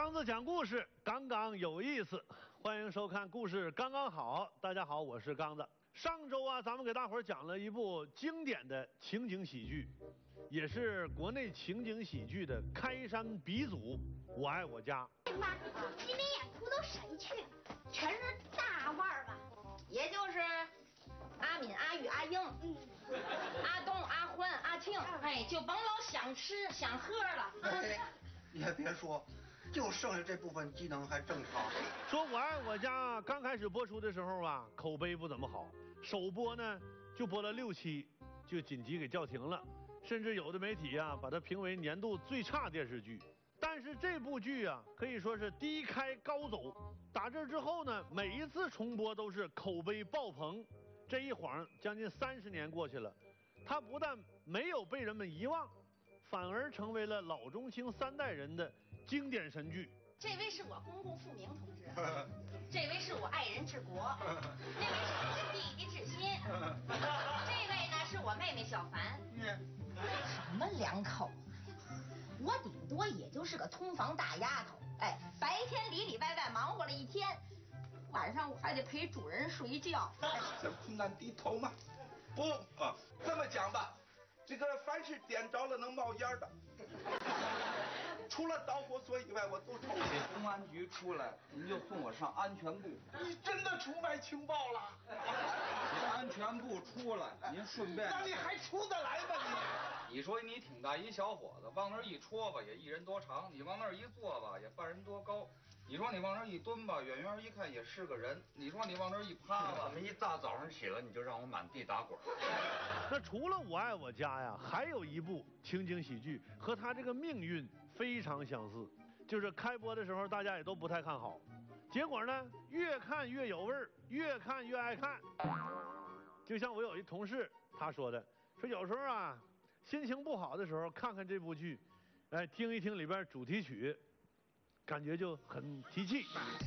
刚子讲故事，刚刚有意思，欢迎收看故事刚刚好。大家好，我是刚子。上周啊，咱们给大伙儿讲了一部经典的情景喜剧，也是国内情景喜剧的开山鼻祖《我爱我家》。 妈，今天演出都谁去？全是大腕儿吧？ 也就是阿敏、阿玉、阿英，阿东、阿欢、阿庆，哎，就甭老想吃想喝了。 也别说，就剩下这部分机能还正常。 说《我爱我家》刚开始播出的时候啊，口碑不怎么好，首播呢就播了6期，就紧急给叫停了，甚至有的媒体啊把它评为年度最差电视剧。但是这部剧啊可以说是低开高走，打这之后呢，每一次重播都是口碑爆棚。这一晃将近30年过去了，它不但没有被人们遗忘，反而成为了老中青3代人的经典神剧。 这位是我公公富明同志，这位是我爱人治国，这位是我的弟弟志新，这位呢是我妹妹小凡。什么2口子呀？我顶多也就是个通房大丫头，哎，白天里里外外忙活了一天，晚上我还得陪主人睡觉。 向困难低头嘛。不啊，这么讲吧，这个凡是点着了能冒烟的，除了导火索以外，我都抽。 公安局出来，您就送我上安全部。 你真的出卖情报了？ 安全部出来，您顺便。 那你还出得来吗你？你说你挺大一小伙子，往那儿一戳吧，也1人多长；你往那儿一坐吧，也半人多高。你说你往那儿一蹲吧，远远一看也是个人。你说你往那儿一趴吧， 怎么一大早上起来你就让我满地打滚？ 那除了《我爱我家》呀，还有一部情景喜剧和他这个命运非常相似，就是开播的时候大家也都不太看好，结果呢越看越有味儿，越看越爱看。就像我有一同事他说的，说有时候啊心情不好的时候看看这部剧，哎，听一听里边主题曲，感觉就很提气。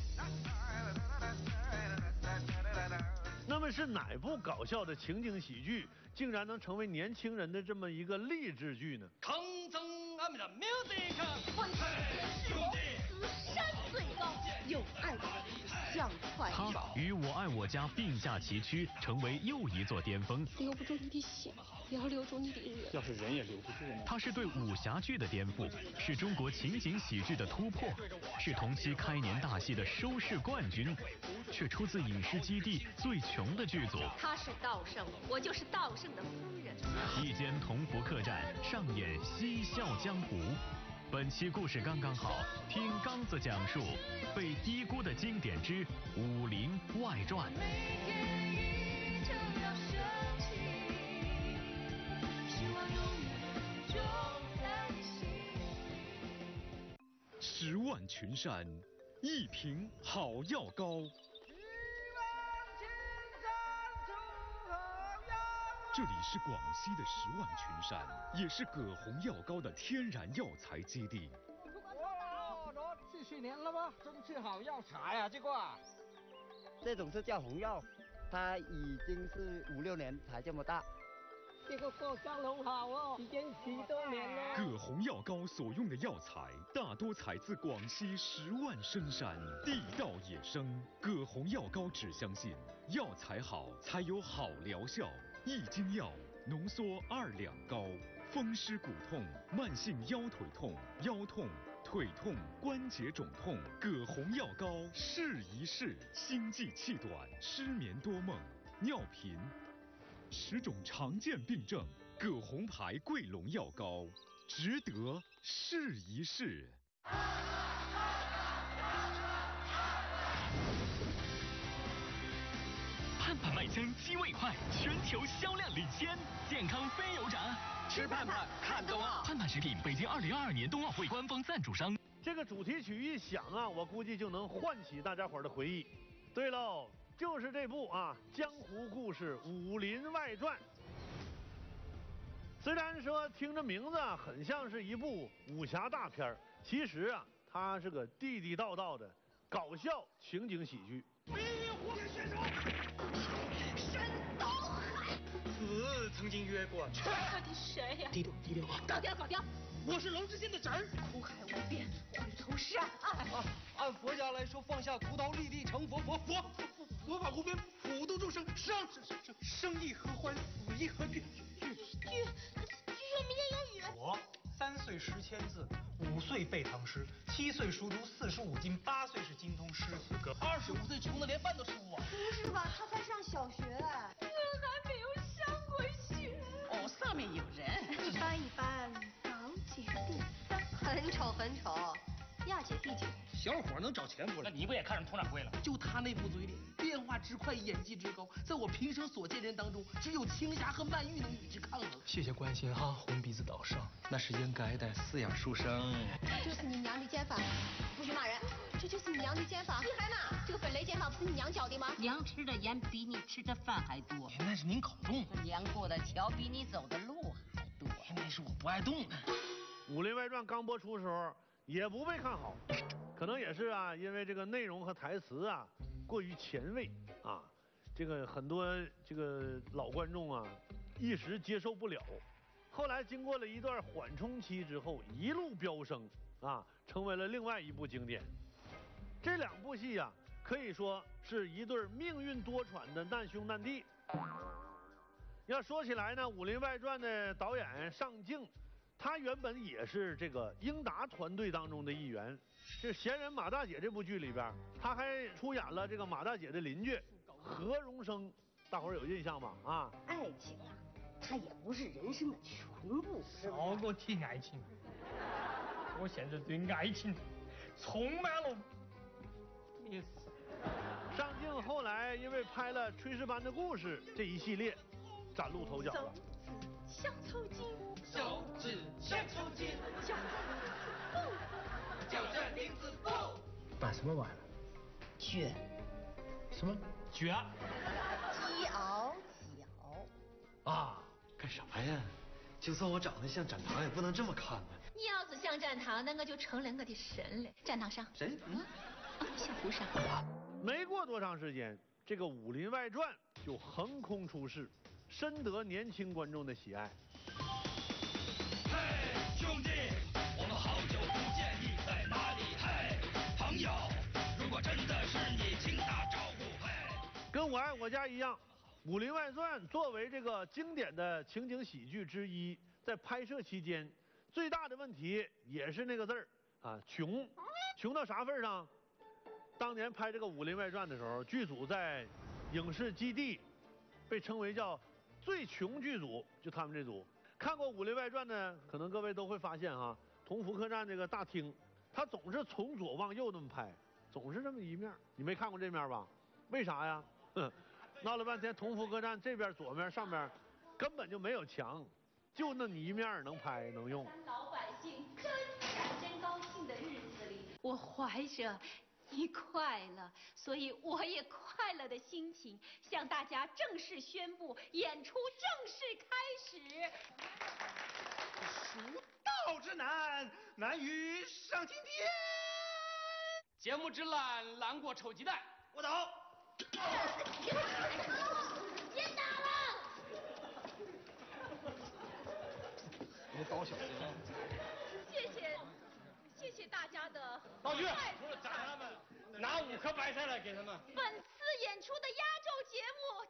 那么是哪部搞笑的情景喜剧竟然能成为年轻人的这么一个励志剧呢？ 抗争俺们的 music， 欢喜是龙，此山最高，有爱的人向快他跑。 与我爱我家并驾齐驱，成为又一座巅峰。 留不住你的血，也要留住你的人。 要是人也留不住呢？它是对武侠剧的颠覆，是中国情景喜剧的突破，是同期开年大戏的收视冠军，却出自影视基地最穷的剧组。 他是道圣，我就是道圣的夫人。 一间同福客栈上演嬉笑江湖。本期故事刚刚好，听刚子讲述被低估的经典之《武林外传》。 10万群山，一瓶好药膏。这里是广西的10万群山，也是葛洪药膏的天然药材基地。 哇，这些年了吧，真是好药材呀，这个。 这种是叫红药，它已经是5、6年才这么大。 这个果香很好哦，已经许多年了。 葛洪药膏所用的药材大多采自广西10万深山，地道野生。葛洪药膏只相信药材好才有好疗效。益精药浓缩2两膏，风湿骨痛、慢性腰腿痛、腰痛、腿痛、关节肿痛，葛洪药膏试一试。心悸气短、失眠多梦、尿频，10种常见病症，葛洪牌桂龙药膏值得试一试。 盼盼麦香鸡胃快，全球销量领先，健康非油炸， 吃盼盼看冬奥。 盼盼食品，北京2022年冬奥会官方赞助商。 这个主题曲一响啊，我估计就能唤起大家伙的回忆。对喽，就是这部啊江湖故事《武林外传》。虽然说听着名字啊很像是一部武侠大片，其实啊它是个地地道道的搞笑情景喜剧。 选手山东海子曾经约过去。 到底谁呀？ 低调， 搞掉！ 我是龙之心的侄儿。 苦海无边，回头是岸。 按佛家来说，放下屠刀立地成佛，佛法无边，普度众生，生亦何欢，死亦何惧。 据说明天有雨。 我3岁识千字，5岁背唐诗，7岁熟读45经，8岁是精通诗词歌，25岁穷的连饭都吃不完。 不是吧？他才上小学。 我还没有上过学。 哦，上面有人。 一般一般，港姐第3。很丑很丑，亚姐第9。 小伙能找钱不来， 那你不也看上佟掌柜了？ 就他那副嘴脸，变化之快，演技之高，在我平生所见人当中，只有青霞和曼玉能与之抗衡。 谢谢关心哈，红鼻子岛上那是应该的，饲养书生。 这就是你娘的肩膀，不许骂人。这就是你娘的肩膀，你还骂？这个粉雷肩膀不是你娘搅的吗？ 娘吃的盐比你吃的饭还多。 那是您口重。 娘过的桥比你走的路还多。 那是我不爱动。 《武林外传》刚播出的时候也不被看好，可能也是啊，因为这个内容和台词啊过于前卫啊，这个很多这个老观众啊一时接受不了。后来经过了一段缓冲期之后，一路飙升啊，成为了另外一部经典。这2部戏啊，可以说是一对命运多舛的难兄难弟。要说起来呢，《武林外传》的导演尚敬，他原本也是这个英达团队当中的一员。这《闲人马大姐》这部剧里边，他还出演了这个马大姐的邻居何荣生，大伙儿有印象吗？啊， 爱情啊，它也不是人生的全部，是吧？ 少给我提爱情，我现在对爱情充满了迷思。 尚敬后来因为拍了《炊事班的故事》这一系列，崭露头角了。 像抽筋， 手指像抽筋， 叫这名字不， 叫这名字不。 打什么玩了？ 绝。 什么绝？ 鸡熬。 啊，干啥呀？就算我长得像展堂，也不能这么看呢。 你要是像展堂，那我就成了我的神了。展堂上。 谁？ 小胡上。 没过多长时间，这个《武林外传》就横空出世，深得年轻观众的喜爱。 嘿，兄弟，我们好久不见，你在哪里？嘿，朋友，如果真的是你，请打招呼。嘿， 跟《我爱我家》一样，《武林外传》作为这个经典的情景喜剧之一，在拍摄期间最大的问题也是那个字儿啊，穷。穷到啥份上？当年拍这个《武林外传》的时候，剧组在影视基地被称为叫最穷剧组，就他们这组。看过《武林外传》呢，可能各位都会发现哈，同福客栈这个大厅，它总是从左往右那么拍，总是这么一面。你没看过这面吧？为啥呀？闹了半天，同福客栈这边左面上面根本就没有墙，就那一面能拍能用。 老百姓真高兴的日子里，我怀着一快乐，所以我也快乐的心情，向大家正式宣布演出正式开始。 蜀道之难，难于上青天。 节目之烂，烂过臭鸡蛋。 我走。 别打了！ 别搞小子。 谢谢大家的道具，炸他们，拿5颗白菜来给他们。 本次演出的压轴节目，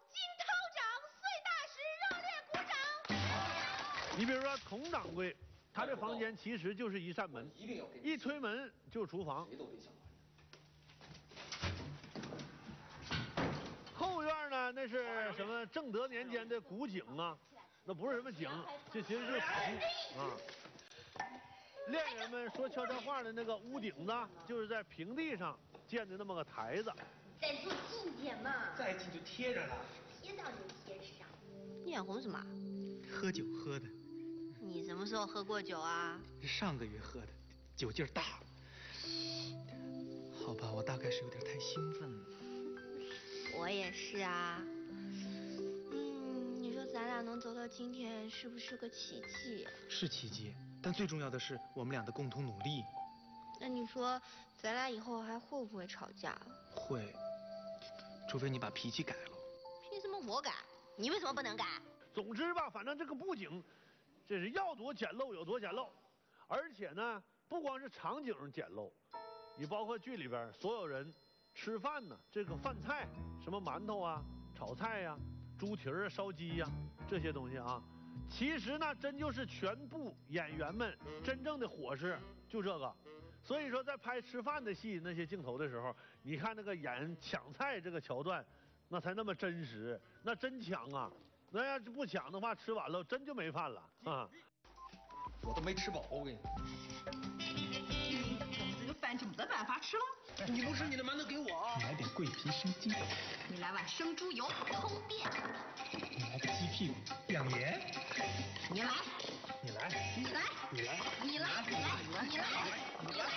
金涛掌、穗大师热烈鼓掌。 你比如说佟掌柜，他这房间其实就是一扇门，一推门就是厨房。后院呢，那是什么正德年间的古井啊，那不是什么井，这其实就是井啊。恋人们说悄悄话的那个屋顶子，就是在平地上建的那么个台子。 再坐近点嘛。 再近就贴着了。 贴到你贴上。 你眼红什么？ 喝酒喝的。 你什么时候喝过酒啊？ 上个月喝的，酒劲儿大。好吧，我大概是有点太兴奋了。 我也是啊。你说咱俩能走到今天，是不是个奇迹？ 是奇迹，但最重要的是我们俩的共同努力。 那你说，咱俩以后还会不会吵架？ 会，除非你把脾气改了。 凭什么我改？你为什么不能改？ 总之吧，反正这个布景，这是要多简陋有多简陋，而且呢，不光是场景简陋， 你包括剧里边所有人吃饭呢，这个饭菜什么馒头啊、炒菜呀、猪蹄儿啊、烧鸡呀这些东西啊，其实呢真就是全部演员们真正的伙食就这个。所以说在拍吃饭的戏那些镜头的时候，你看那个演抢菜这个桥段，那才那么真实，那真抢啊！那要是不抢的话，吃完了真就没饭了啊！ 我都没吃饱，我跟你。 这个饭就没得办法吃了。 你不吃你的馒头给我啊！ 你来点桂皮生鸡。 你来碗生猪油通便。 你来个鸡屁股养颜。 你来。 你来。 你来。 你来。 你来。你来。你来。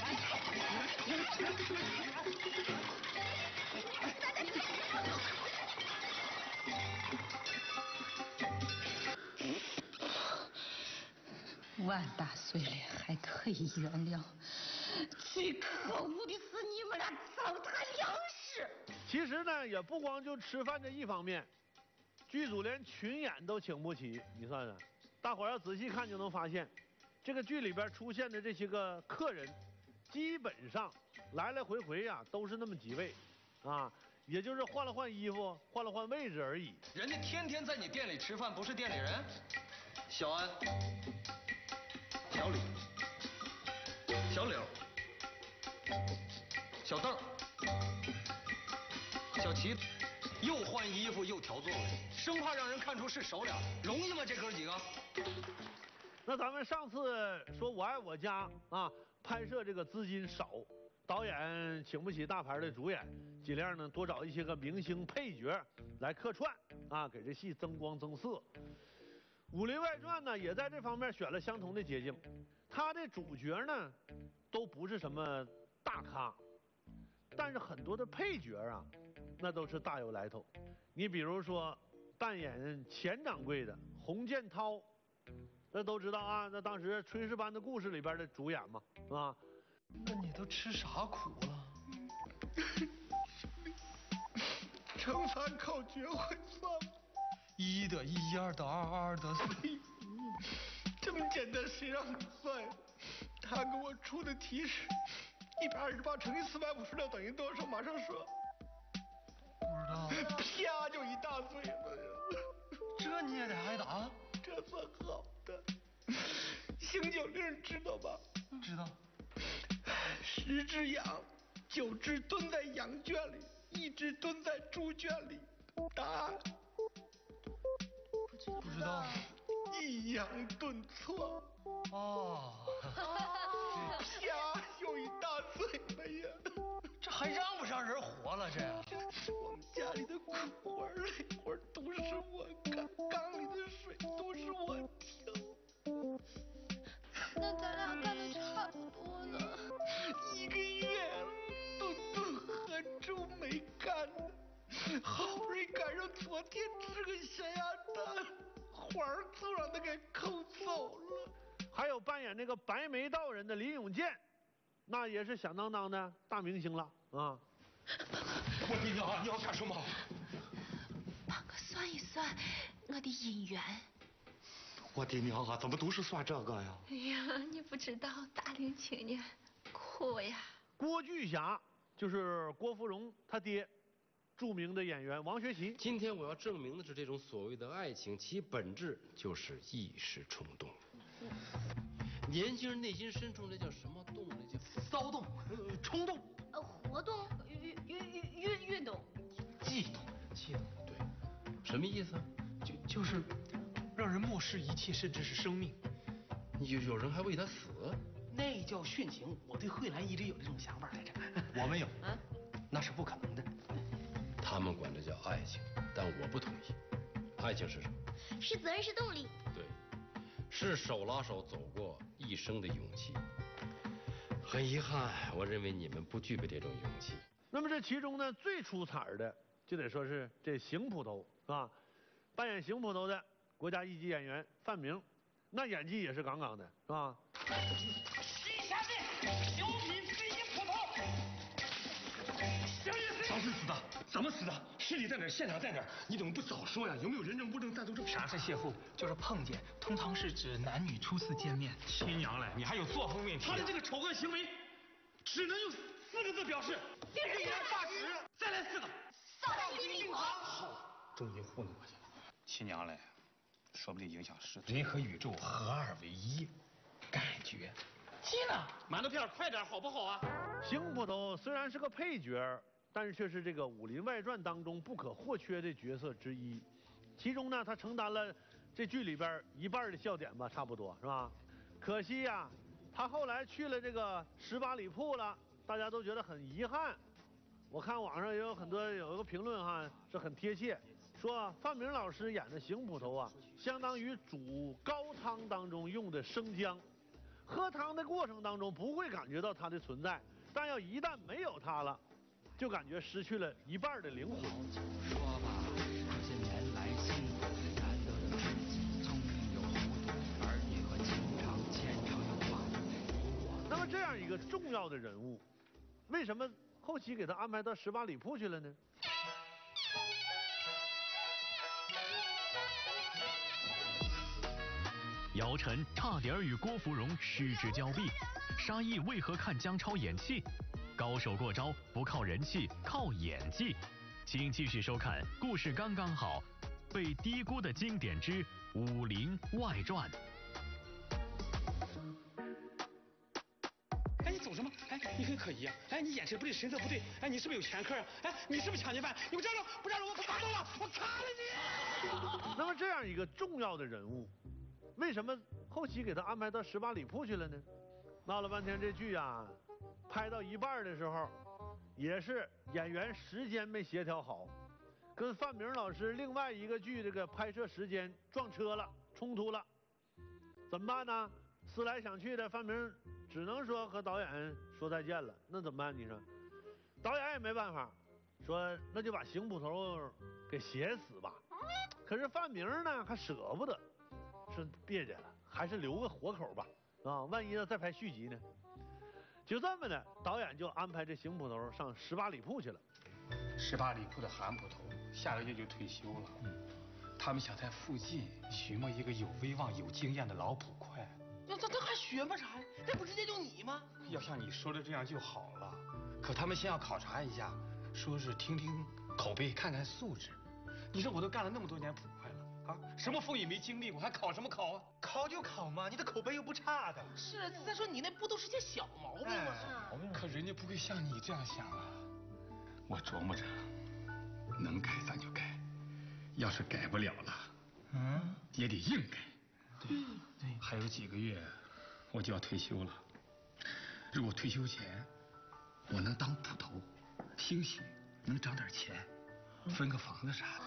万大岁脸还可以原谅，最可恶的是你们俩糟蹋粮食。 其实呢，也不光就吃饭这一方面，剧组连群演都请不起，你算算，大伙儿要仔细看就能发现，这个剧里边出现的这些个客人，基本上来来回回呀都是那么几位，啊，也就是换了换衣服，换了换位置而已。 人家天天在你店里吃饭，不是店里人？小安、小李、小柳、小邓、小齐，又换衣服又调座位，生怕让人看出是熟脸，容易吗？这哥几个？ 那咱们上次说我爱我家啊，拍摄这个资金少，导演请不起大牌的主演，尽量呢多找一些个明星配角来客串啊，给这戏增光增色。《武林外传》呢也在这方面选了相同的捷径，他的主角呢都不是什么大咖，但是很多的配角啊，那都是大有来头。你比如说扮演钱掌柜的洪建涛，那都知道啊，那当时《炊事班的故事》里边的主演嘛，啊。 那你都吃啥苦了？ 乘法口诀会算吗 ？1得1，2得2，2得4。 这么简单，谁让你算呀？他给我出的题是128乘以456等于多少？马上说。 不知道。 啪就一大嘴巴呀！ 这你也得挨打？ 这算好的。刑九令知道吧？ 知道。 10只羊，9只蹲在羊圈里，1只蹲在猪圈里。答案。 不知道。 抑扬顿挫。 哦。 啪又一大嘴巴呀！ 这还让不让人活了？这我们家里的苦活累活都是我干，缸里的水都是我挑。 那咱俩干的差不多了。 1个月了，顿合粥没干呢，好不容易赶上昨天吃个咸鸭蛋，环儿就让他给抠走了。 还有扮演那个白眉道人的林永健，那也是响当当的大明星了啊！ 我的娘啊，你要干什么？ 帮我算一算我的姻缘。 我的娘啊，怎么都是算这个呀？ 哎呀，你不知道大龄青年苦呀。 郭巨侠就是郭芙蓉他爹，著名的演员王学圻。 今天我要证明的是，这种所谓的爱情，其本质就是一时冲动。年轻人内心深处那叫什么动？那叫骚动、冲动、 活动、运动、 悸动。 对，什么意思？ 就是让人漠视一切，甚至是生命。 有人还为他死？ 那叫殉情。我对慧兰一直有这种想法来着。我没有，那是不可能的。 他们管这叫爱情，但我不同意。爱情是什么？ 是责任，是动力。 对，是手拉手走过一生的勇气。很遗憾，我认为你们不具备这种勇气。 那么这其中呢，最出彩的就得说是这邢捕头啊，扮演邢捕头的国家一级演员范明，那演技也是杠杠的，是吧？ 西夏的小品飞行捕头。 咋是死的？怎么死的？尸体在哪儿？现场在哪儿？你怎么不早说呀？有没有人证物证暂住证？ 啥是邂逅？就是碰见，通常是指男女初次见面。 亲娘嘞，你还有作风问题？他的这个丑恶行为， 只能用4个字表示。 病人员大使。 再来4个。 丧爱病狂。 好，终于糊弄过去了。 亲娘嘞，说不定影响视力。 人和宇宙合二为一，感觉。气呢？馒头片快点好不好啊？ 邢捕头虽然是个配角，但是却是这个《武林外传》当中不可或缺的角色之一。其中呢，他承担了这剧里边1半的笑点吧，差不多是吧？可惜呀，他后来去了这个18里铺了，大家都觉得很遗憾。我看网上也有很多有一个评论哈，是很贴切，说范明老师演的邢捕头啊，相当于煮高汤当中用的生姜，喝汤的过程当中不会感觉到它的存在，但要一旦没有它了，就感觉失去了1半的灵魂。 说吧，这些年来辛苦的难得的知己，聪明又糊涂，儿女和情长牵肠又挂肚。 那么这样一个重要的人物，为什么后期给他安排到18里铺去了呢？ 姚晨差点与郭芙蓉失之交臂，沙溢为何看姜超演戏？高手过招不靠人气，靠演技。请继续收看故事刚刚好，被低估的经典之《武林外传》。 哎，你走什么？哎，你很可疑啊！哎，你眼神不对，神色不对。哎，你是不是有前科啊？哎，你是不是抢劫犯？你给我站住！不站住我卡住了，我卡了你！ 那么这样一个重要的人物，为什么后期给他安排到18里铺去了呢？闹了半天这剧啊，拍到一半的时候，也是演员时间没协调好，跟范明老师另外一个剧这个拍摄时间撞车了，冲突了，怎么办呢？思来想去的，范明只能说和导演说再见了。那怎么办？你说，导演也没办法，说那就把邢捕头给写死吧。可是范明呢，还舍不得，说别介了，还是留个活口吧，啊，万一要再拍续集呢？就这么的，导演就安排这邢捕头上18里铺去了。 18里铺的韩捕头下个月就退休了，他们想在附近寻摸一个有威望、有经验的老捕快。 那他还学吗啥呀？那不直接就你吗？ 要像你说的这样就好了。可他们先要考察一下，说是听听口碑，看看素质。你说我都干了那么多年捕快了啊，什么风雨没经历过，还考什么考啊？ 考就考嘛，你的口碑又不差的。是，再说你那不都是些小毛病吗？ 可人家不会像你这样想啊。我琢磨着，能改咱就改，要是改不了了，也得硬改。对，还有几个月我就要退休了。如果退休前我能当捕头，兴许能涨点钱，分个房子啥的。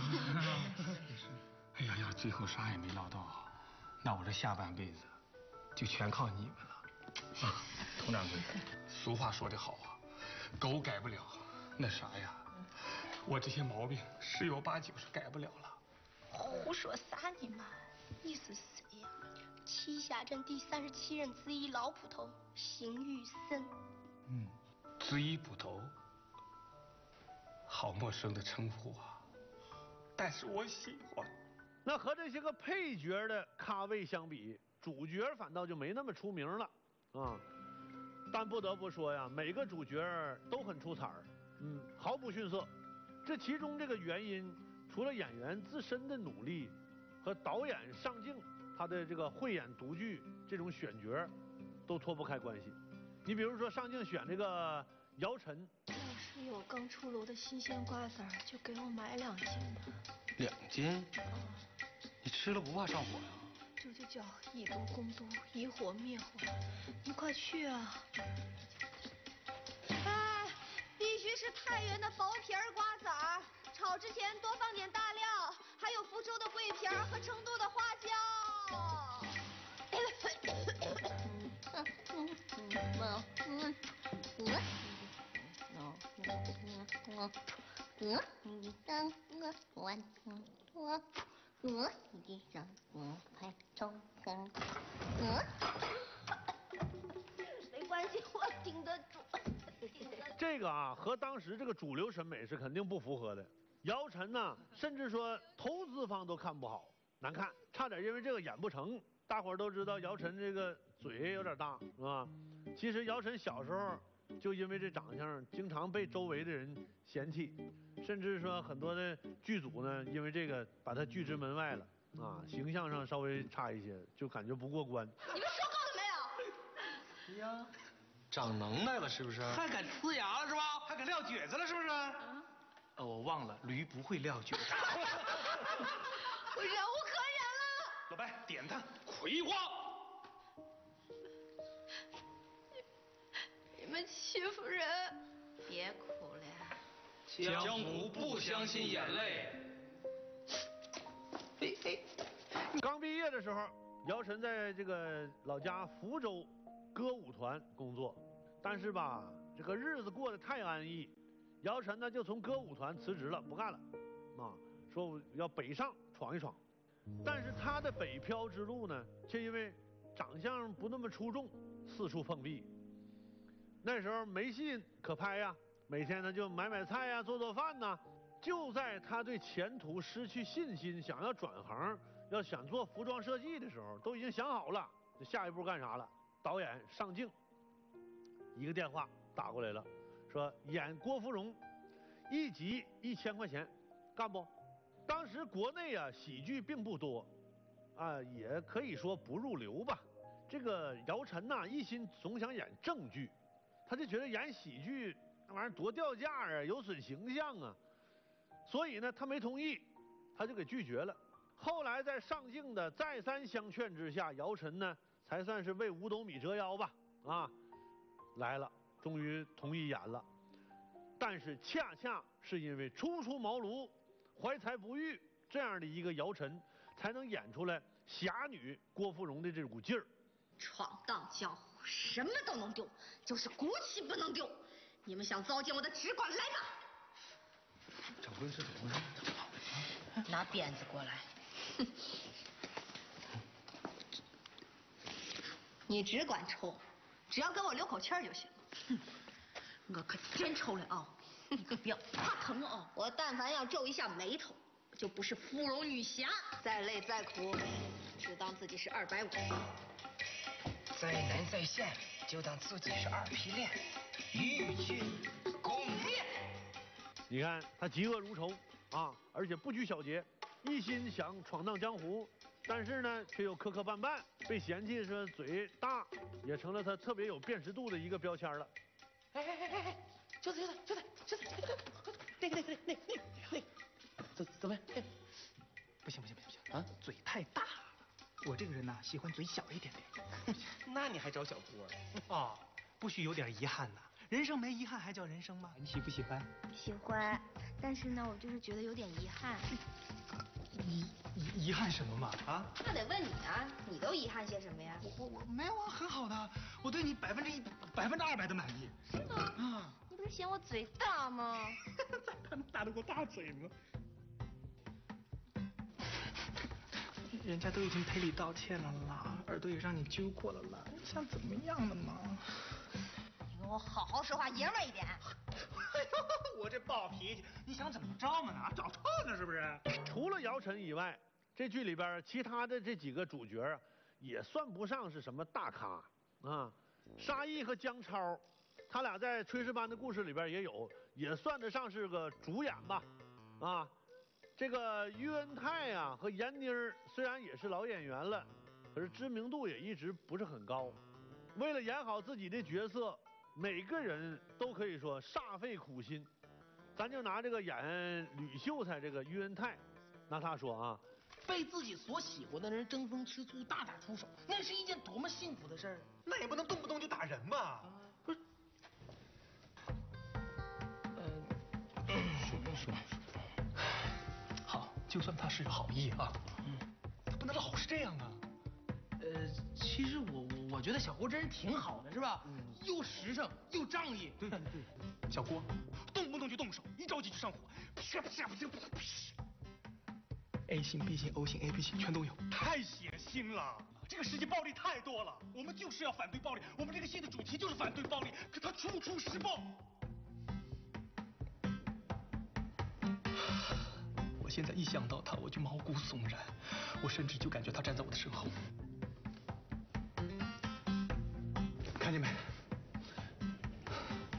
哎呀，要是最后啥也没捞到，那我这下半辈子就全靠你们了。佟掌柜，俗话说得好啊，狗改不了，那啥呀，我这些毛病10有89是改不了了。 胡说啥呢嘛？你是谁呀？栖霞镇第37任知一老捕头邢玉森。 知一捕头，好陌生的称呼啊，但是我喜欢。 那和这些个配角的咖位相比，主角反倒就没那么出名了啊。但不得不说呀，每个主角都很出彩儿，毫不逊色。这其中这个原因，除了演员自身的努力和导演上镜他的这个慧眼独具这种选角，都脱不开关系。你比如说上镜选这个姚晨， 要是有刚出炉的新鲜瓜子儿，就给我买2斤吧。 2斤？你吃了不怕上火呀？ 这就叫以毒攻毒，以火灭火。你快去啊！哎，必须是太原的薄皮儿瓜子儿，炒之前多放点大料，还有福州的桂皮儿和成都的花椒。没关系，我顶得住。 这个啊和当时这个主流审美是肯定不符合的。姚晨呢，甚至说投资方都看不好，难看，差点因为这个演不成。大伙儿都知道姚晨这个嘴有点大，是吧？其实姚晨小时候就因为这长相，经常被周围的人嫌弃，甚至说很多的剧组呢，因为这个把他拒之门外了啊，形象上稍微差一些，就感觉不过关。 你们受够了没有？ 呀，长能耐了是不是？ 还敢呲牙了是吧？还敢撂蹶子了是不是？我忘了，驴不会撂蹶子。 我忍无可忍了。 老白，点他，葵花。 你们欺负人！ 别哭了。 江湖不相信眼泪。 刚毕业的时候，姚晨在这个老家福州歌舞团工作，但是吧，这个日子过得太安逸，姚晨呢就从歌舞团辞职了，不干了，啊，说要北上闯一闯。但是他的北漂之路呢，却因为长相不那么出众，四处碰壁。那时候没戏可拍呀，每天呢就买菜呀，做饭呐。就在他对前途失去信心，想要转行，要想做服装设计的时候，都已经想好了，这下一步干啥了？导演上镜，一个电话打过来了，说演郭芙蓉，1集1000块钱，干不？当时国内啊喜剧并不多，啊也可以说不入流吧。这个姚晨呐，一心总想演正剧，他就觉得演喜剧那玩意儿多掉价啊，有损形象啊。所以呢，他没同意，他就给拒绝了。后来在上镜的再三相劝之下，姚晨呢才算是为五斗米折腰吧，啊，来了，终于同意演了。但是恰恰是因为初出茅庐、怀才不遇这样的一个姚晨，才能演出来侠女郭芙蓉的这股劲儿。 闯荡江湖，什么都能丢，就是骨气不能丢。你们想糟践我的直管，来吧！ 长官是怎么回事？ 拿鞭子过来。 你只管抽，只要给我留口气儿就行。我可真抽了啊！你可不要怕疼啊！我但凡要皱一下眉头，就不是芙蓉女侠。再累再苦，只当自己是250。 再难再险，就当自己是2匹练，与君共勉。 你看他嫉恶如仇啊，而且不拘小节，一心想闯荡江湖，但是呢却又磕磕绊绊，被嫌弃说嘴大，也成了他特别有辨识度的一个标签了。 哎，就在，那个，怎么？不行啊！嘴太大了，我这个人呐喜欢嘴小一点的。那你还找小郭？哦，不许有点遗憾呐。人生没遗憾还叫人生吗？你喜不喜欢？ 喜欢，但是呢，我就是觉得有点遗憾。 遗憾什么嘛？啊？ 那得问你啊，你都遗憾些什么呀？ 我没有啊，很好的，我对你200%的满意。 是吗？啊，你不是嫌我嘴大吗？ 他能打得过大嘴吗？人家都已经赔礼道歉了啦，耳朵也让你揪过了啦，你想怎么样的嘛？ 你跟我好好说话，爷们儿一点。 我这暴脾气，你想怎么着嘛？找错呢是不是？ 除了姚晨以外，这剧里边其他的这几个主角啊，也算不上是什么大咖啊。沙溢和姜超，他俩在《炊事班的故事》里边也有，也算得上是个主演吧。啊，这个于恩泰啊和闫妮儿虽然也是老演员了，可是知名度也一直不是很高。为了演好自己的角色，每个人都可以说煞费苦心。咱就拿这个演吕秀才这个于恩泰，拿他说啊， 被自己所喜欢的人争风吃醋、大打出手，那是一件多么幸福的事儿！那也不能动不动就打人吧？不是，说，好，就算他是好意啊，他不能老是这样啊。其实我觉得小郭这人挺好的，是吧？又实诚又仗义。对，小郭动不动就动手，一着急就上火，啪啪啪啪啪。A 型、B 型、O 型、AB 型全都有，太血腥了！这个世界暴力太多了，我们就是要反对暴力，我们这个戏的主题就是反对暴力，可他处处施暴。我现在一想到他，我就毛骨悚然，我甚至就感觉他站在我的身后。看见没？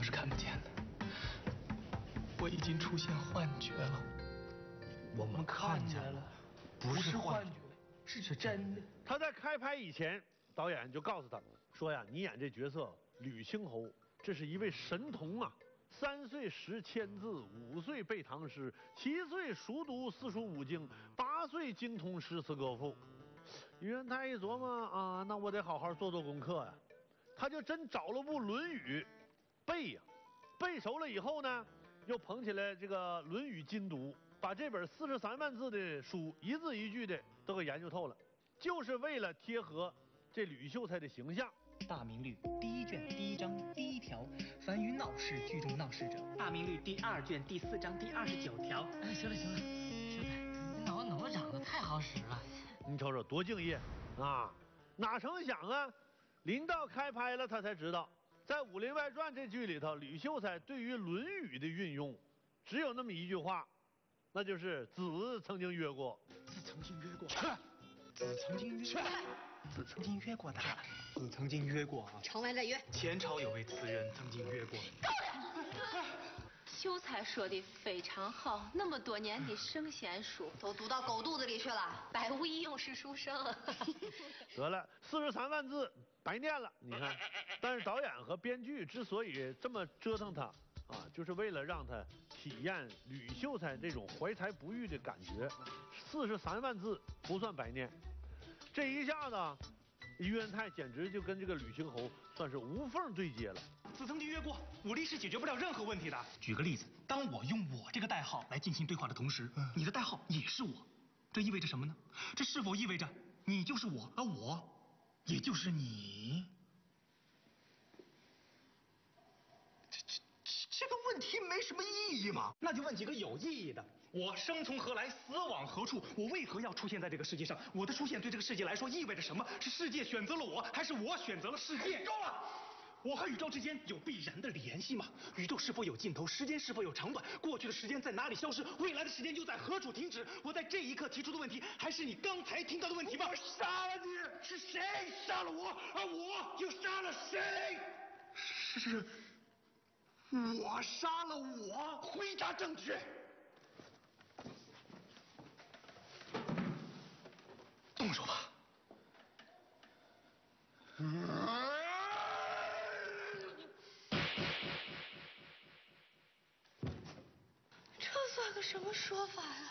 是看不见的，我已经出现幻觉了。 我们看见了，不是幻觉， 是真的。 他在开拍以前，导演就告诉他说呀，你演这角色吕青侯，这是一位神童啊。3岁识千字，5岁背唐诗，7岁熟读四书五经，8岁精通诗词歌赋。于元泰一琢磨啊，那我得好好做做功课呀。他就真找了部《论语》背呀，背熟了以后呢，又捧起来这个《论语》精读，把这本43万字的书一字一句的都给研究透了，就是为了贴合这吕秀才的形象。 大明律第1卷第1章第1条，凡于闹市聚众闹事者。大明律第2卷第4章第29条。 哎，行了，秀才，你脑子长得太好使了。 你瞅瞅多敬业啊！哪成想啊，临到开拍了，他才知道，在《武林外传》这剧里头，吕秀才对于《论语》的运用，只有那么一句话，那就是子曾经曰过。 子曾经约过。子曾经约过。子曾经约过的。子曾经约过啊。 常来再约。 前朝有位词人曾经约过。 秀才说的非常好，那么多年的圣贤书都读到狗肚子里去了， 百无一用是书生。 得了，43万字白念了，你看。但是导演和编剧之所以这么折腾他啊，就是为了让他体验吕秀才这种怀才不遇的感觉。43万字不算白念，这一下子，于元泰简直就跟这个吕青侯算是无缝对接了。 子曾经约过，武力是解决不了任何问题的。举个例子，当我用我这个代号来进行对话的同时，你的代号也是我，这意味着什么呢？这是否意味着你就是我，而我也就是你？这个问题没什么意义嘛？那就问几个有意义的。我生从何来，死往何处？我为何要出现在这个世界上？我的出现对这个世界来说意味着什么？是世界选择了我，还是我选择了世界？够了！我和宇宙之间有必然的联系吗？宇宙是否有尽头？时间是否有长短？过去的时间在哪里消失？未来的时间又在何处停止？我在这一刻提出的问题，还是你刚才听到的问题吗？我杀了你！是谁杀了我？而我又杀了谁？是我杀了我！回答正确。动手吧。 这算个什么说法呀？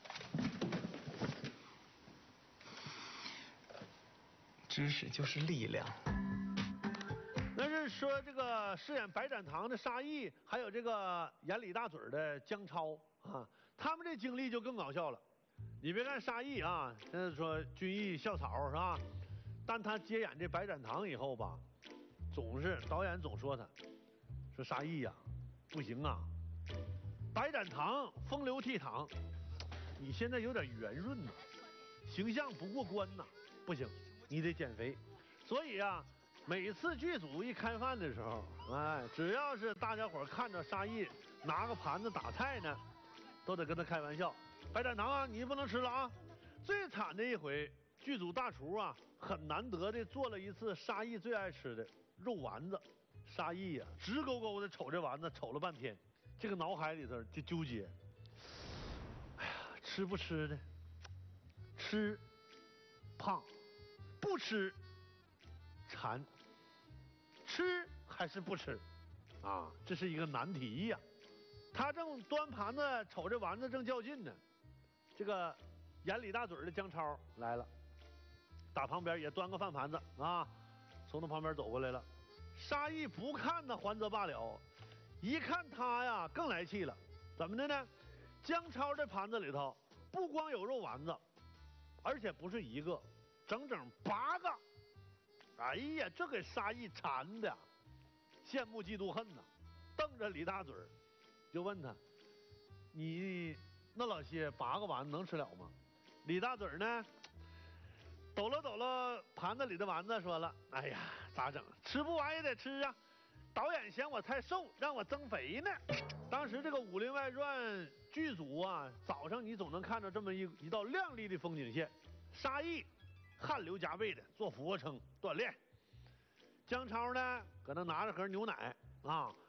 知识就是力量。 那是说这个饰演白展堂的沙溢，还有这个演李大嘴的姜超啊，他们这经历就更搞笑了。你别看沙溢啊，现在说军艺校草是吧？但他接演这白展堂以后吧，导演总说他，说沙溢呀，不行啊，白展堂风流倜傥，你现在有点圆润呐，形象不过关呐，不行，你得减肥。所以啊，每次剧组一开饭的时候，哎，只要是大家伙看着沙溢拿个盘子打菜呢，都得跟他开玩笑，白展堂啊，你不能吃了啊。最惨的一回，剧组大厨啊，很难得的做了一次沙溢最爱吃的肉丸子。沙溢呀，直勾勾的瞅这丸子，瞅了半天，这个脑海里头就纠结，哎呀，吃不吃呢？吃胖，不吃馋，吃还是不吃？啊，这是一个难题呀。他正端盘子瞅这丸子正较劲呢，这个演李大嘴的姜超来了，打旁边也端个饭盘子啊，从他旁边走过来了。沙溢不看那还则罢了，一看他呀更来气了，怎么的呢？姜超这盘子里头不光有肉丸子，而且不是一个，整整8个。哎呀，这给沙溢馋的羡慕嫉妒恨呐，瞪着李大嘴就问他：“你那老些8个丸子能吃了吗？”李大嘴呢，抖了盘子里的丸子，说了：“哎呀，咋整？吃不完也得吃啊！导演嫌我太瘦，让我增肥呢。”当时这个《武林外传》剧组啊，早上你总能看到这么一道亮丽的风景线，沙溢汗流浃背的做俯卧撑锻炼，姜超呢搁那拿着盒牛奶啊，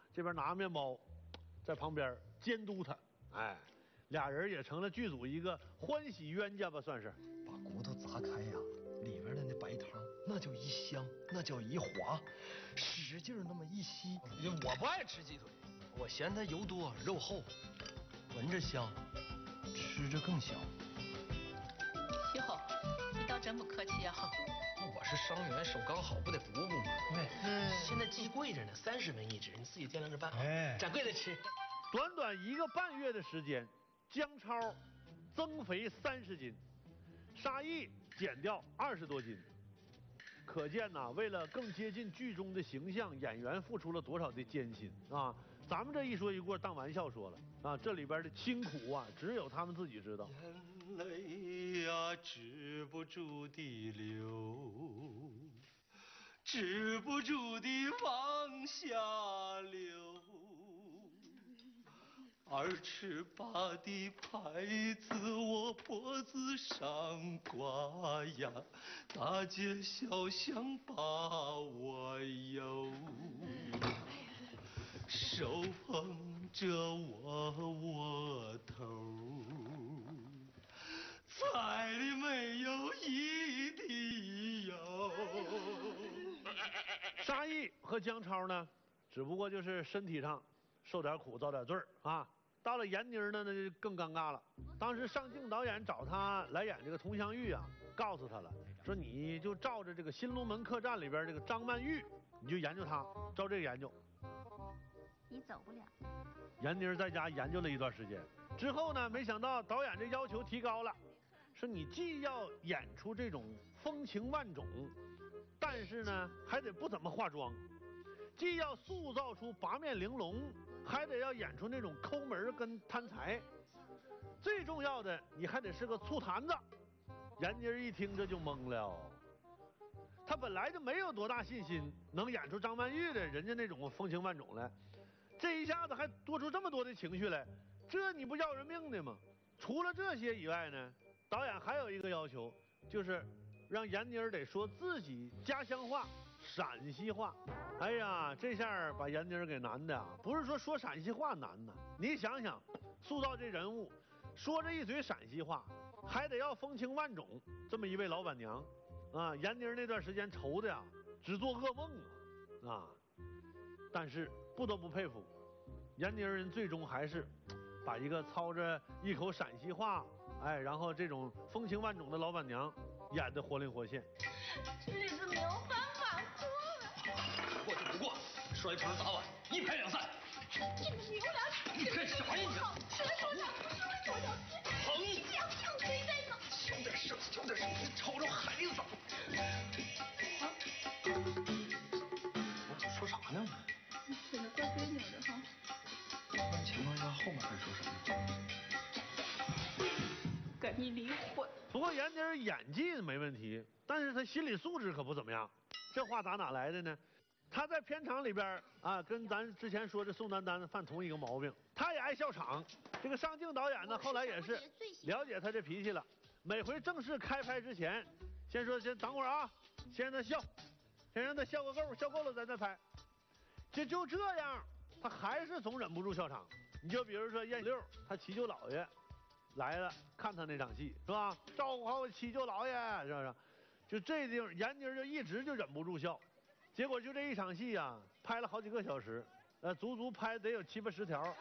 这边拿面包，在旁边监督他。哎，俩人也成了剧组一个欢喜冤家吧，算是。 把骨头砸开呀，里边的那白汤那叫一香，那叫一滑，使劲那么一吸。我不爱吃鸡腿，我嫌它油多肉厚，闻着香，吃着更香。 哟，你倒真不客气啊。 我是伤员，手刚好，不得补补吗？ 现在鸡贵着呢，30文一只，你自己掂量着办。掌柜的吃。 短短1个半月的时间，姜超增肥30斤，沙溢减掉20多斤。可见呐，为了更接近剧中的形象，演员付出了多少的艰辛啊！咱们这一说一过当玩笑说了啊，这里边的辛苦啊，只有他们自己知道。 眼泪呀，止不住地流，止不住地往下流。2尺8的牌子我脖子上挂呀，大街小巷把我游，手捧着我窝头，菜里没有一滴油。 沙溢和姜超呢，只不过就是身体上受点苦遭点罪啊。到了闫妮呢，那就更尴尬了。当时上镜导演找他来演这个佟湘玉啊，告诉他了，说你就照着这个《新龙门客栈》里边这个张曼玉，你就研究她，照这个研究。 你走不了。 闫妮在家研究了一段时间之后呢，没想到导演这要求提高了，说你既要演出这种风情万种，但是呢还得不怎么化妆，既要塑造出八面玲珑，还得要演出那种抠门跟贪财，最重要的你还得是个醋坛子。闫妮一听这就懵了，他本来就没有多大信心能演出张曼玉的人家那种风情万种来，这一下子还多出这么多的情绪来，这你不要人命的吗？除了这些以外呢，导演还有一个要求，就是让闫妮得说自己家乡话陕西话。哎呀，这下把闫妮给难的啊！不是说陕西话难呐，你想想，塑造这人物，说着一嘴陕西话，还得要风情万种，这么一位老板娘啊，闫妮那段时间愁的呀，只做噩梦啊！但是不得不佩服，闫妮人最终还是把一个操着一口陕西话，哎，然后这种风情万种的老板娘演得活灵活现。 这日子没有办法过了。 过就不过，摔盆砸碗，1拍2散。 这个牛郎， 你干啥呀你？ 说来说去不就是多条筋？ 疼！ 这样硬推在呢。 小点声，小点声，你瞅瞅孩子。我说啥呢？ 听着怪别扭的哈。 一般情况下后面会说什么？ 跟你离婚。 不过闫妮演技没问题，但是她心理素质可不怎么样。这话打哪来的呢？她在片场里边啊，跟咱之前说的宋丹丹犯同一个毛病，她也爱笑场。这个上镜导演呢，后来也是了解她这脾气了，每回正式开拍之前，先说先等会儿啊，先让她笑，先让她笑个够，笑够了咱再拍。就这样，她还是总忍不住笑场。你就比如说燕六，他祈求老爷来了，看他那场戏是吧？照顾好我祈求老爷，是不是？就这地方，闫妮就一直就忍不住笑，结果就这一场戏啊，拍了好几个小时，足足拍得有70、80条。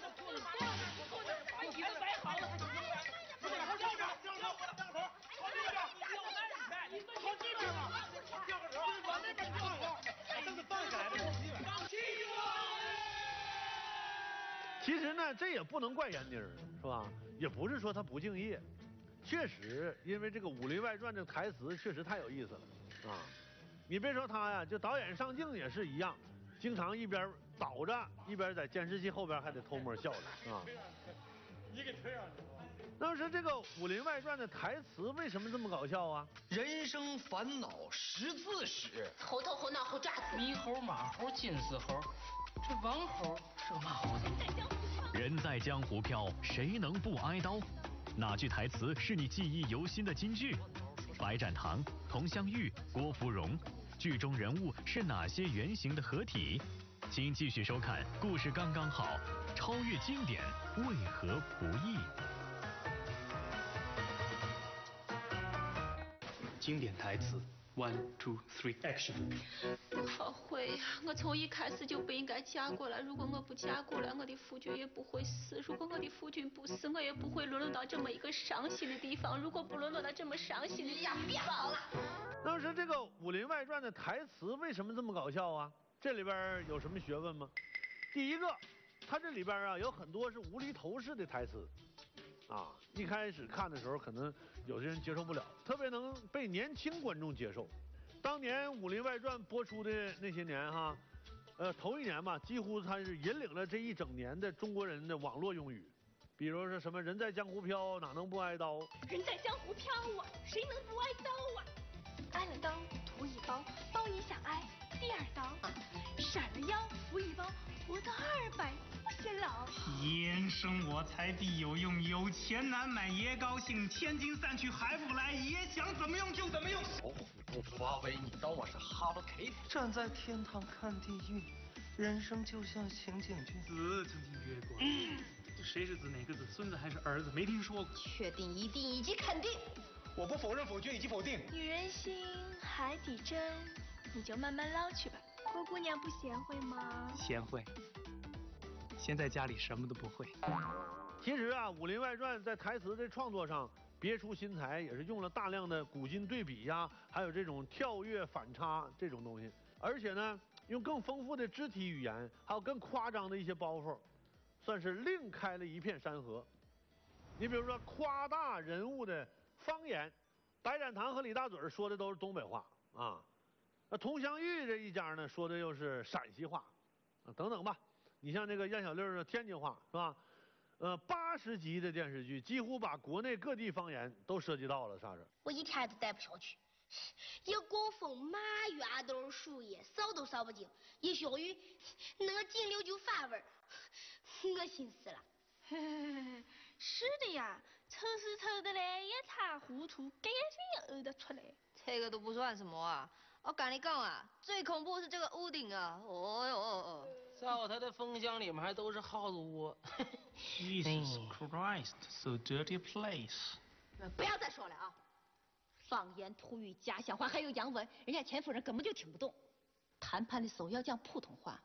其实呢，这也不能怪闫妮儿，是吧？也不是说她不敬业，确实，因为这个《武林外传》这个台词确实太有意思了啊！你别说他呀，就导演上镜也是一样，经常一边倒着，一边在监视器后边还得偷摸笑着啊。 你给推上去了。 当时这个《武林外传》的台词为什么这么搞笑啊？ 人生烦恼识字使， 猴头猴脑猴爪子， 猕猴马猴金丝猴，这王猴是个马猴子。 人在江湖飘，谁能不挨刀？哪句台词是你记忆犹新的金句？白展堂、佟湘玉、郭芙蓉，剧中人物是哪些原型的合体？ 请继续收看《故事刚刚好》，超越经典为何不易？ 经典台词 ，1, 2, 3, action。 我好会呀！我从一开始就不应该嫁过来。如果我不嫁过来，我的夫君也不会死。如果我的夫君不死，我也不会沦落到这么一个伤心的地方。如果不沦落到这么伤心的地方，别好了。 当时这个《武林外传》的台词为什么这么搞笑啊？这里边有什么学问吗？第一个，它这里边啊有很多是无厘头式的台词。啊，一开始看的时候，可能有些人接受不了，特别能被年轻观众接受。当年《武林外传》播出的那些年哈，头一年吧，几乎它是引领了这一整年的中国人的网络用语，比如说什么"人在江湖飘，哪能不挨刀"， 人在江湖飘啊，谁能不挨刀啊？挨了刀，图一包，包一下挨，第二刀啊，闪了腰，扶一包，活到200。先老， 天生我材必有用，有钱难买也高兴，千金散去还不来，也想怎么用就怎么用。 老虎不发威，你当我是 Hello Kitty？ 站在天堂看地狱，人生就像情景剧。 子曾经约过，谁是子哪个子，孙子还是儿子，没听说过。 确定、一定以及肯定。 我不否认、否决以及否定。 女人心，海底针，你就慢慢捞去吧。郭姑娘不贤惠吗？ 贤惠。现在家里什么都不会。 其实啊，《武林外传》在台词的创作上别出心裁，也是用了大量的古今对比呀，还有这种跳跃反差这种东西，而且呢，用更丰富的肢体语言，还有更夸张的一些包袱，算是另开了一片山河。你比如说夸大人物的方言，白展堂和李大嘴说的都是东北话啊，那佟湘玉这一家呢说的又是陕西话，等等吧。你像这个燕小六的天津话是吧？80集的电视剧几乎把国内各地方言都涉及到了，啥事？ 我一天都待不下去。一过风马院都是树叶，扫都扫不净；一下雨，那个进流就反味儿，恶心死了。 是的呀，丑是丑的嘞，一塌糊涂，给眼睛也呕得出来。 这个都不算什么啊！我跟你讲啊，最恐怖是这个屋顶啊！哦哟哦哦， 灶台的风箱里面还都是耗子窝。 Jesus Christ, so dirty place！ 不要再说了啊！方言、土语、家乡话还有洋文，人家钱夫人根本就听不懂。谈判的时候要讲普通话。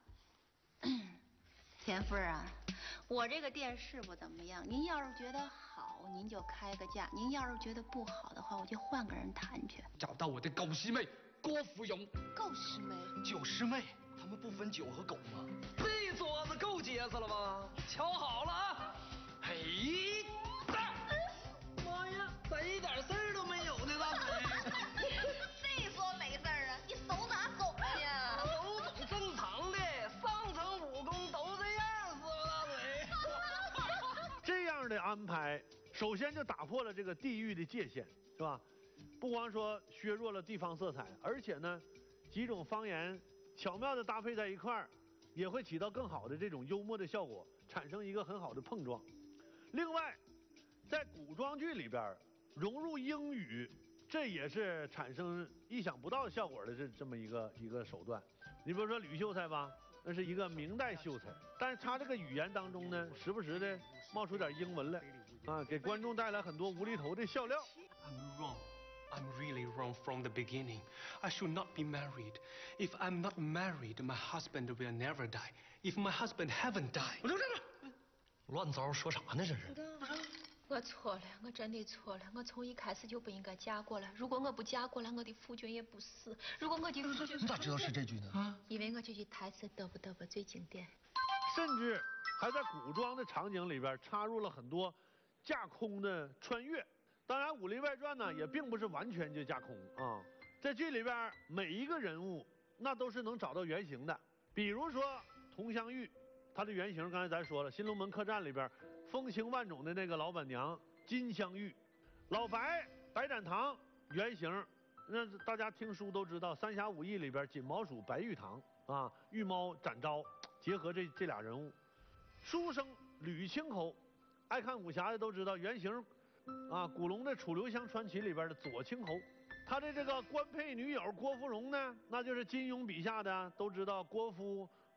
钱夫人啊，我这个电视不怎么样，您要是觉得好，您就开个价；您要是觉得不好的话，我就换个人谈去。 找到我的狗师妹郭芙蓉。 狗师妹？ 九师妹，他们不分酒和狗吗？这桌子够结实了吧？瞧好了啊！嘿，妈呀，咋一点事儿都没有呢，大嘴？ 谁说没事儿啊？你手哪走呀？ 手总正常的，上层武功都这样，是吧，大嘴？ 这样的安排，首先就打破了这个地域的界限，是吧？不光说削弱了地方色彩，而且呢，几种方言巧妙地搭配在一块儿，也会起到更好的这种幽默的效果，产生一个很好的碰撞。另外，在古装剧里边融入英语，这也是产生意想不到效果的这么一个手段。你比如说吕秀才吧，那是一个明代秀才，但是他这个语言当中呢，时不时的冒出点英文来，啊，给观众带来很多无厘头的笑料。 I'm wrong. I'm really wrong from the beginning. I should not be married. If I'm not married, my husband will never die. If my husband haven't died. 乱糟说啥呢？这是。 我错了，我真的错了。我从一开始就不应该嫁过来。如果我不嫁过来，我的夫君也不死。如果我的夫君…… 你咋知道是这句呢？ 因为我这句台词嘚不嘚不最经典。 甚至还在古装的场景里边插入了很多架空的穿越。当然，《武林外传》呢也并不是完全就架空啊，在剧里边每一个人物那都是能找到原型的。比如说佟湘玉，她的原型刚才咱说了，《新龙门客栈》里边风情万种的那个老板娘金镶玉，老白展堂原型，那大家听书都知道，《三侠五义》里边锦毛鼠白玉堂啊，玉猫展昭结合这俩人物。书生吕青侯，爱看武侠的都知道原型。啊，古龙的《楚留香传奇》里边的左青侯，他的这个官配女友郭芙蓉呢，那就是金庸笔下的，都知道郭芙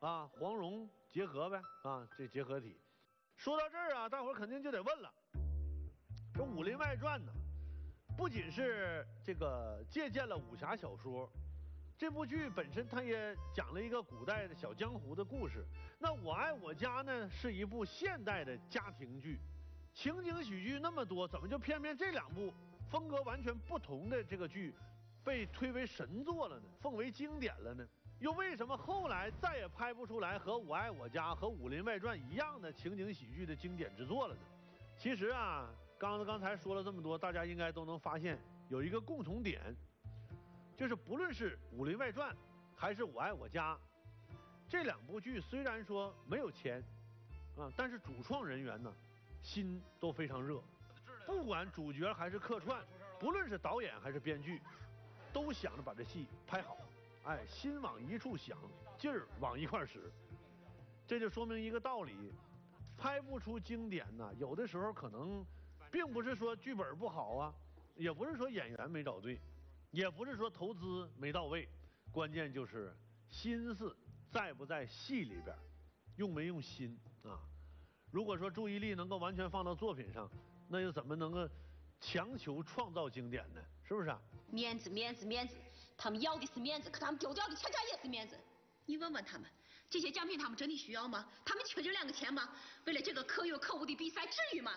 啊，黄蓉结合呗啊，这结合体。说到这儿啊，大伙儿肯定就得问了，这《武林外传》呢，不仅是这个借鉴了武侠小说，这部剧本身它也讲了一个古代的小江湖的故事。那《我爱我家》呢，是一部现代的家庭剧，情景喜剧那么多，怎么就偏偏这两部风格完全不同的这个剧被推为神作了呢？奉为经典了呢？又为什么后来再也拍不出来和《我爱我家》和《武林外传》一样的情景喜剧的经典之作了呢？其实啊，刚才说了这么多，大家应该都能发现有一个共同点，就是不论是《武林外传》还是《我爱我家》，这两部剧虽然说没有钱啊，但是主创人员呢心都非常热，不管主角还是客串，不论是导演还是编剧，都想着把这戏拍好。哎，心往一处想，劲儿往一块使，这就说明一个道理：拍不出经典呢，有的时候可能并不是说剧本不好啊，也不是说演员没找对，也不是说投资没到位，关键就是心思在不在戏里边，用没用心啊。如果说注意力能够完全放到作品上，那又怎么能够强求创造经典呢？是不是啊？ 面子，他们要的是面子，可他们丢掉的恰恰也是面子。你问问他们，这些奖品他们真的需要吗？他们缺这2个钱吗？为了这个可有可无的比赛，至于吗？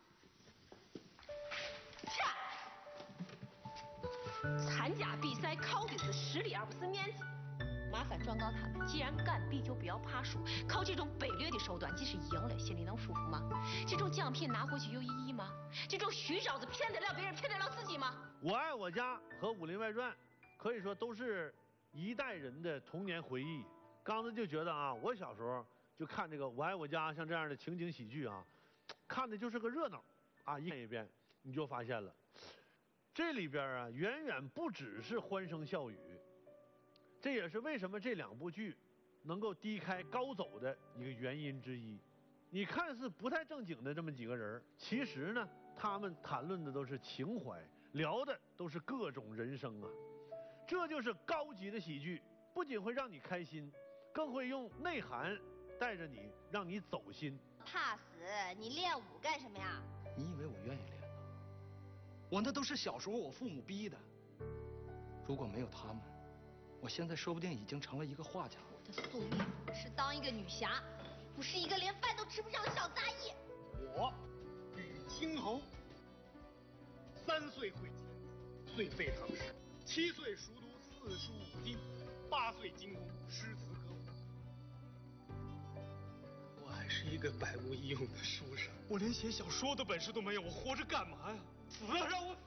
参加比赛靠的是实力，而不是面子。麻烦转告他们，既然敢比，就不要怕输。靠这种卑劣的手段，即使赢了，心里能舒服吗？这种奖品拿回去有意义吗？这种虚招子骗得了别人，骗得了自己吗？ 我爱我家和《武林外传》可以说都是一代人的童年回忆。刚才就觉得啊，我小时候就看这个《我爱我家》像这样的情景喜剧啊，看的就是个热闹啊。一看一遍，你就发现了，这里边啊远远不只是欢声笑语。这也是为什么这两部剧能够低开高走的一个原因之一。你看似不太正经的这么几个人，其实呢，他们谈论的都是情怀，聊的都是各种人生啊。这就是高级的喜剧，不仅会让你开心，更会用内涵带着你，让你走心。 怕死，你练武干什么呀？ 你以为我愿意练呢？我那都是小时候我父母逼的。如果没有他们，我现在说不定已经成了一个画家。 我的宿命是当一个女侠，不是一个连饭都吃不上的小杂役。 我与清侯，3岁会稽，岁废唐诗；7岁熟读4书5经；8岁精通诗词歌赋。我还是一个百无一用的书生，我连写小说的本事都没有，我活着干嘛呀？死了让我死！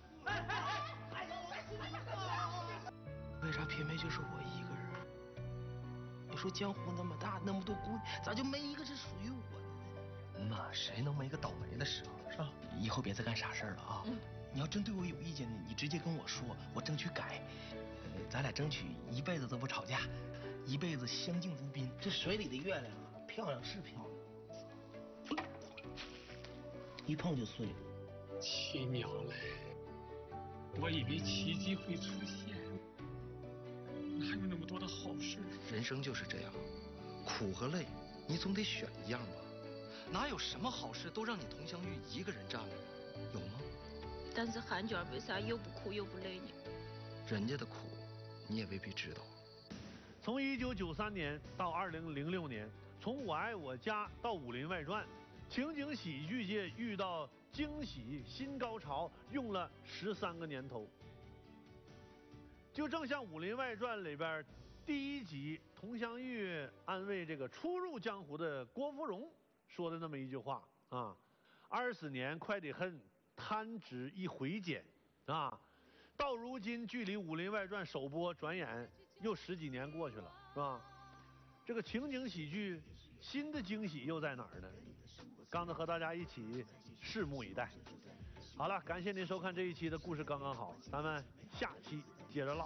为啥偏偏就是我一个人？你说江湖那么大，那么多姑娘，咋就没一个是属于我的呢？谁能没个倒霉的时候，是吧？以后别再干傻事了啊！你要真对我有意见呢，你直接跟我说，我争取改。咱俩争取一辈子都不吵架，一辈子相敬如宾。这水里的月亮啊，漂亮是漂亮，一碰就碎了。 奇妙嘞！我以为奇迹会出现。哪有那么多的好事？ 人生就是这样，苦和累，你总得选一样吧？哪有什么好事都让你佟湘玉一个人占了？有吗？ 但是韩娟为啥又不苦又不累呢？ 人家的苦，你也未必知道。 从1993年到2006年，从《我爱我家》到《武林外传》，情景喜剧界遇到惊喜新高潮，用了13个年头。就正像《武林外传》里边第1集，佟湘玉安慰这个初入江湖的郭芙蓉说的那么一句话啊：“20年快得很，弹指一挥间啊！”到如今，距离《武林外传》首播转眼又10几年过去了，是吧？这个情景喜剧新的惊喜又在哪儿呢？刚才和大家一起拭目以待。好了，感谢您收看这一期的故事刚刚好，咱们下期接着唠。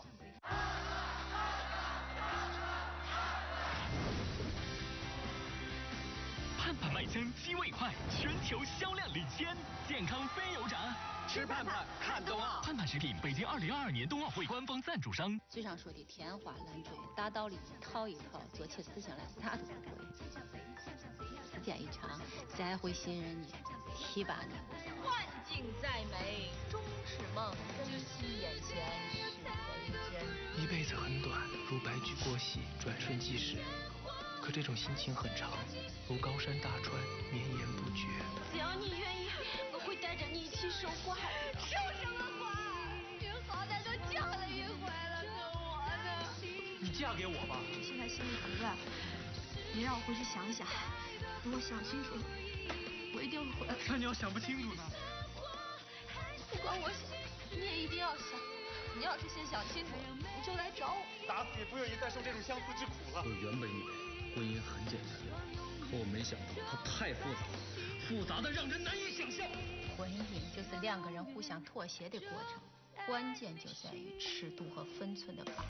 盼盼麦香鸡胃块全球销量领先，健康非油炸。 吃盼盼看冬奥。 盼盼食品，北京2022年冬奥会官方赞助商。 嘴上说的天花乱坠，大道理一套一套，做起事情来啥都不会。时间一长，谁会信任你、提拔你？ 幻境再美终是梦，珍惜眼前是为真。 一辈子很短，如白驹过隙，转瞬即逝。可这种心情很长，如高山大川，绵延不绝。 只要你愿意，我会带着你一起守花。守什么花？你好歹都嫁了一回了，可我呢？ 你嫁给我吧。 我现在心里很乱，你让我回去想一想。等我想清楚，我一定会回来。 那你要想不清楚呢？ 不管我想，你也一定要想。你要是先想清楚，你就来找我。 打死也不愿意再受这种相思之苦了。 我原本以为婚姻很简单，可我没想到它太复杂，复杂的让人难以想象。 婚姻就是两个人互相妥协的过程，关键就在于尺度和分寸的把握。